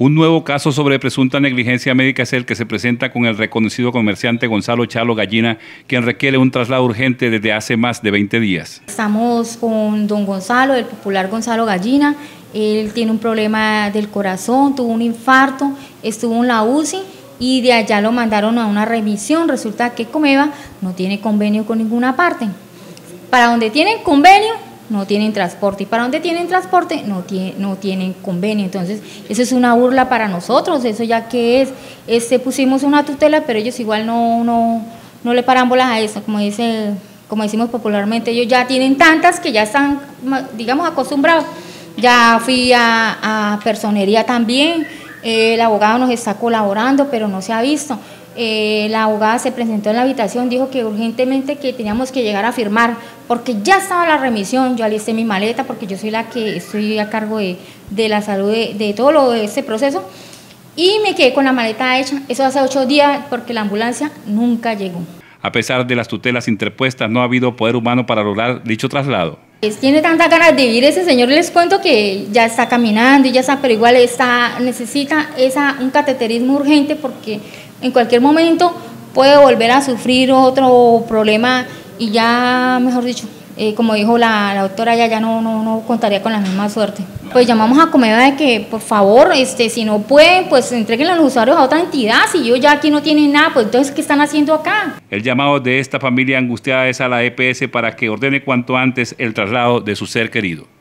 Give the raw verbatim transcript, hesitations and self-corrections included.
Un nuevo caso sobre presunta negligencia médica es el que se presenta con el reconocido comerciante Gonzalo Chalo Gallina, quien requiere un traslado urgente desde hace más de veinte días. Estamos con don Gonzalo, el popular Gonzalo Gallina. Él tiene un problema del corazón, tuvo un infarto, estuvo en la U C I y de allá lo mandaron a una revisión. Resulta que Comeva no tiene convenio con ninguna parte. Para donde tienen convenio, no tienen transporte, y para donde tienen transporte no, tiene, no tienen convenio. Entonces eso es una burla para nosotros. Eso ya que es, este, pusimos una tutela, pero ellos igual no, no, no le paran bolas a eso, como dice, como decimos popularmente. Ellos ya tienen tantas que ya están, digamos, acostumbrados. Ya fui a, a personería también, eh, el abogado nos está colaborando, pero no se ha visto. Eh, la abogada se presentó en la habitación, dijo que urgentemente que teníamos que llegar a firmar, porque ya estaba la remisión. Yo alisté mi maleta, porque yo soy la que estoy a cargo de, de la salud de, de todo lo de este proceso, y me quedé con la maleta hecha. Eso hace ocho días, porque la ambulancia nunca llegó. A pesar de las tutelas interpuestas, no ha habido poder humano para lograr dicho traslado. Tiene tantas ganas de vivir ese señor, les cuento que ya está caminando y ya está, pero igual está, necesita esa, un cateterismo urgente, porque en cualquier momento puede volver a sufrir otro problema y ya, mejor dicho, eh, como dijo la, la doctora, ya, ya no, no, no contaría con la misma suerte. Pues llamamos a Comeva de que, por favor, este, si no pueden, pues entreguen a los usuarios a otra entidad. Si ellos ya aquí no tienen nada, pues entonces, ¿qué están haciendo acá? El llamado de esta familia angustiada es a la E P S para que ordene cuanto antes el traslado de su ser querido.